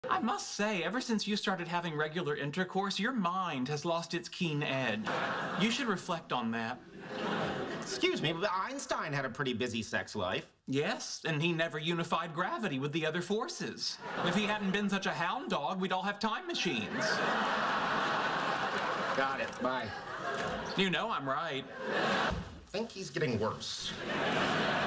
I must say, ever since you started having regular intercourse, your mind has lost its keen edge. You should reflect on that. Excuse me, but Einstein had a pretty busy sex life. Yes, and he never unified gravity with the other forces. If he hadn't been such a hound dog, we'd all have time machines. Got it. Bye. You know I'm right. I think he's getting worse.